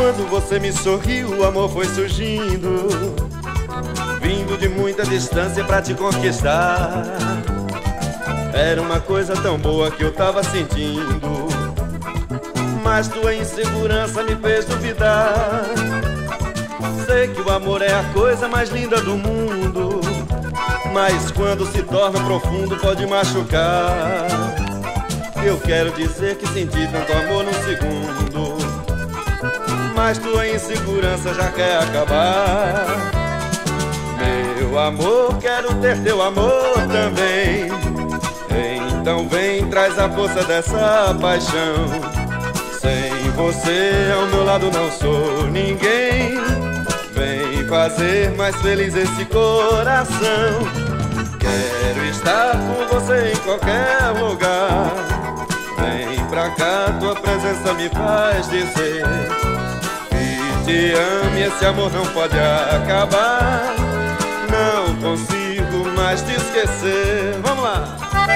Quando você me sorriu, o amor foi surgindo, vindo de muita distância pra te conquistar. Era uma coisa tão boa que eu tava sentindo, mas tua insegurança me fez duvidar. Sei que o amor é a coisa mais linda do mundo, mas quando se torna profundo pode machucar. Eu quero dizer que senti tanto amor num segundo, mas tua insegurança já quer acabar. Meu amor, quero ter teu amor também. Então vem, traz a força dessa paixão. Sem você ao meu lado não sou ninguém. Vem fazer mais feliz esse coração. Quero estar com você em qualquer lugar. Vem pra cá, tua presença me faz dizer que te amo e esse amor não pode acabar. Não consigo mais te esquecer. Vamos lá!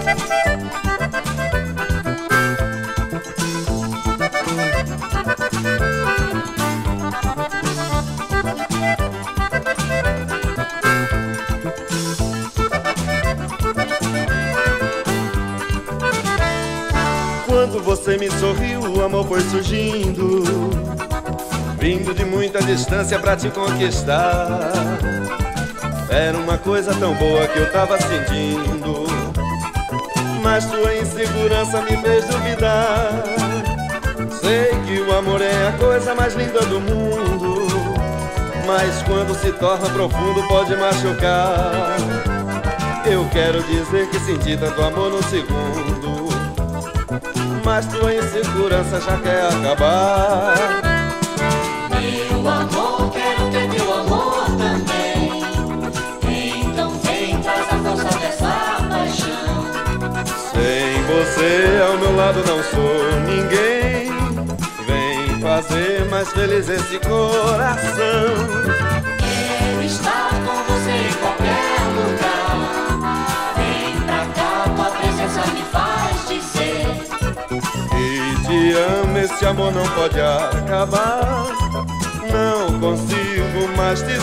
Quando você me sorriu, o amor foi surgindo, vindo de muita distância pra te conquistar. Era uma coisa tão boa que eu tava sentindo, mas tua insegurança me fez duvidar. Sei que o amor é a coisa mais linda do mundo, mas quando se torna profundo pode machucar. Eu quero dizer que senti tanto amor num segundo, mas tua insegurança já quer acabar. Meu amor, quero ter teu amor também. Então vem, traz a força dessa paixão. Sem você ao meu lado não sou ninguém. Vem fazer mais feliz esse coração. Quero estar com você em qualquer lugar. Vem pra cá, tua presença me faz dizer que te amo, esse amor não pode acabar. Não consigo mais te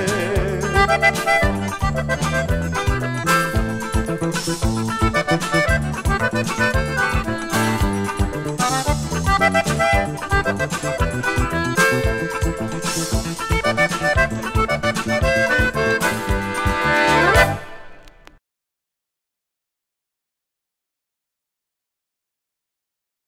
esquecer.